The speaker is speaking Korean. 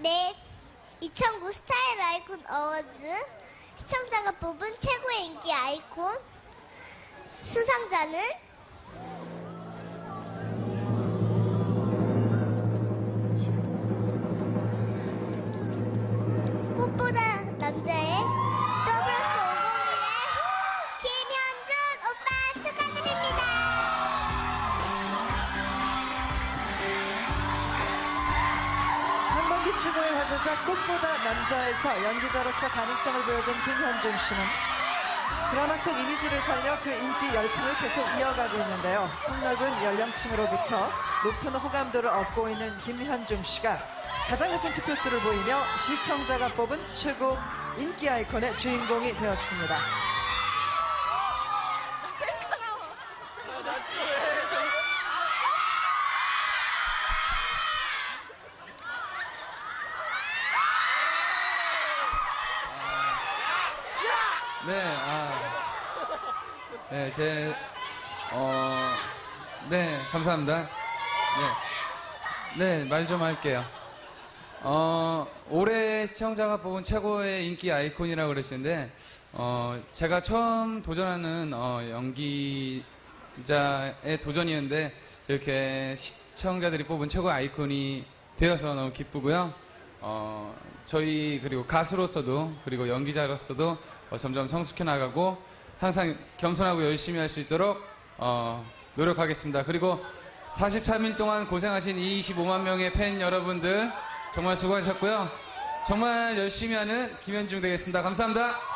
네, 2009 스타일 아이콘 어워즈 시청자가 뽑은 최고의 인기 아이콘 수상자는 꽃보다 남자의 더블로스 501의 김현준 오빠 축하드립니다. 상반기 최고의 화제작 꽃보다 남자에서 연기자로서 가능성을 보여준 김현중 씨는 드라마 속 이미지를 살려 그 인기 열풍을 계속 이어가고 있는데요. 폭넓은 연령층으로부터 높은 호감도를 얻고 있는 김현중 씨가 가장 높은 투표수를 보이며 시청자가 뽑은 최고 인기 아이콘의 주인공이 되었습니다. 네, 감사합니다. 말 좀 할게요. 올해 시청자가 뽑은 최고의 인기 아이콘이라고 그러시는데, 제가 처음 도전하는, 연기자의 도전이었는데, 이렇게 시청자들이 뽑은 최고의 아이콘이 되어서 너무 기쁘고요. 저희, 그리고 가수로서도, 그리고 연기자로서도 점점 성숙해 나가고, 항상 겸손하고 열심히 할 수 있도록, 노력하겠습니다. 그리고 43일 동안 고생하신 25만 명의 팬 여러분들, 정말 수고하셨고요. 정말 열심히 하는 김현중 되겠습니다. 감사합니다.